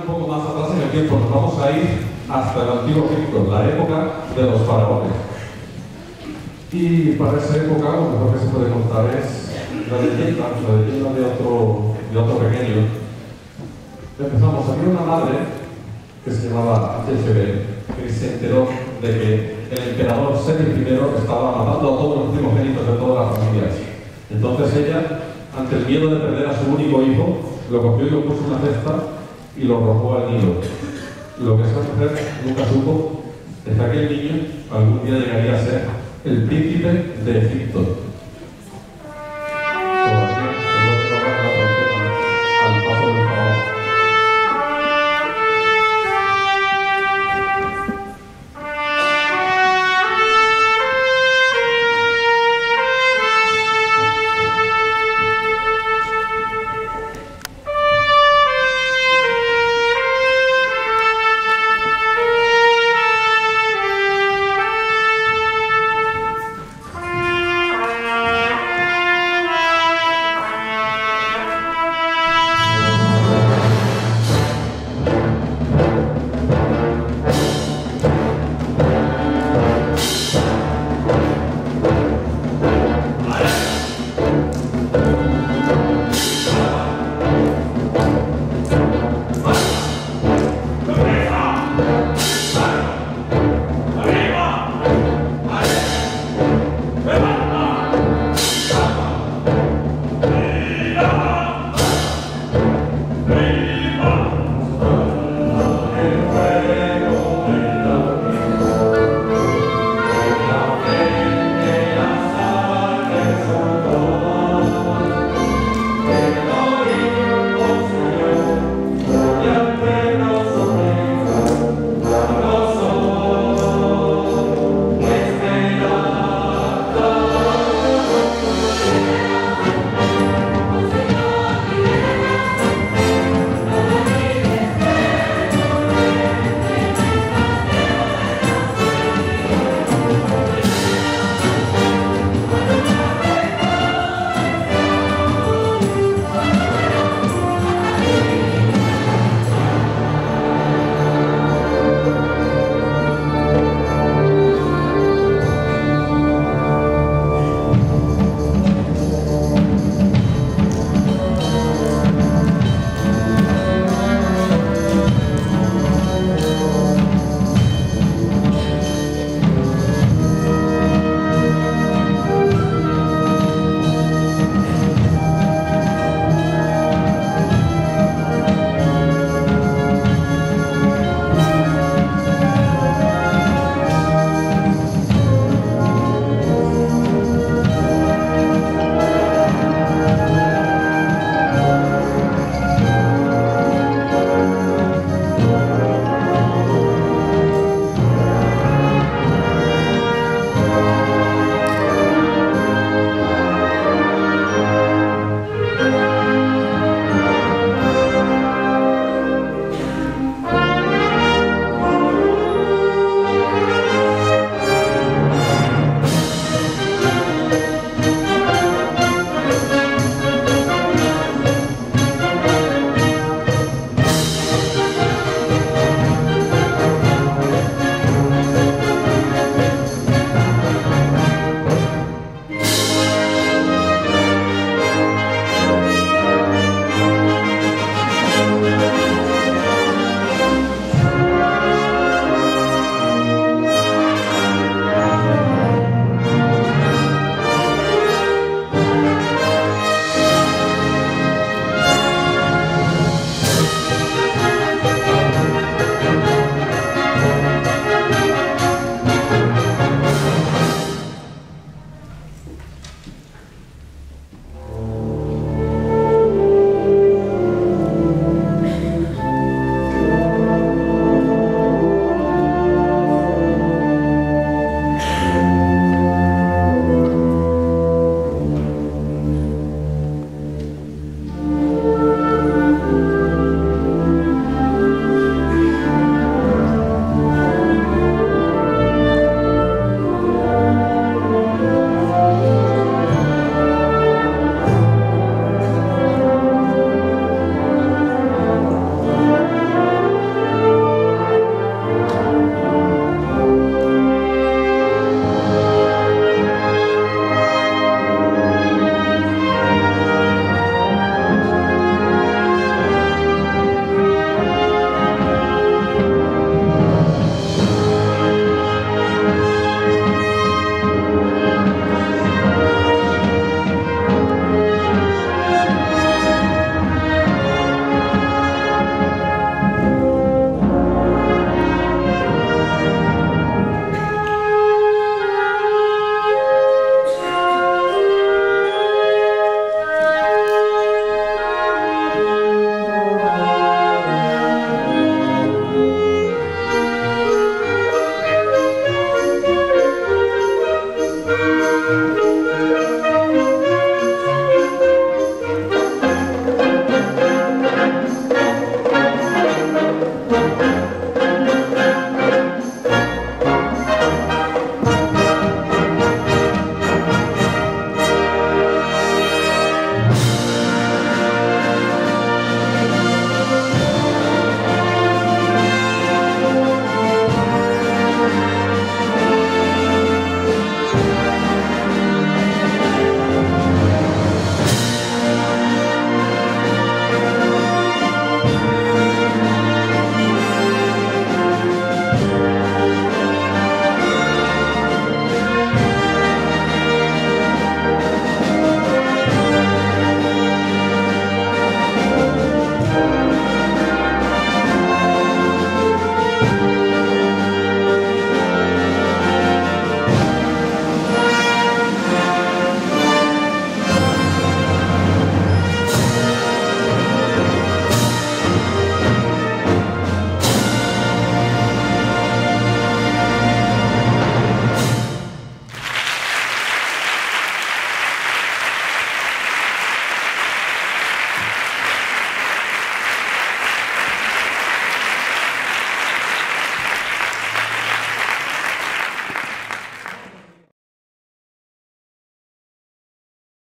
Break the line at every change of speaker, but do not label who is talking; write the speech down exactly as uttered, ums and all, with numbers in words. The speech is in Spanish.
un poco más atrás en el tiempo, nos vamos a ir hasta el antiguo Egipto, la época de los faraones. Y para esa época lo mejor que se puede contar es la leyenda, la leyenda de otro, de otro pequeño. Empezamos, había una madre que se llamaba Jezebel, que se enteró de que el emperador Seti primero estaba matando a todos los primogénitos de todas las familias. Entonces ella, ante el miedo de perder a su único hijo, lo cogió y lo puso en una cesta y lo arrojó al Nilo. Lo que esa mujer nunca supo es que aquel niño algún día llegaría a ser el príncipe de Egipto.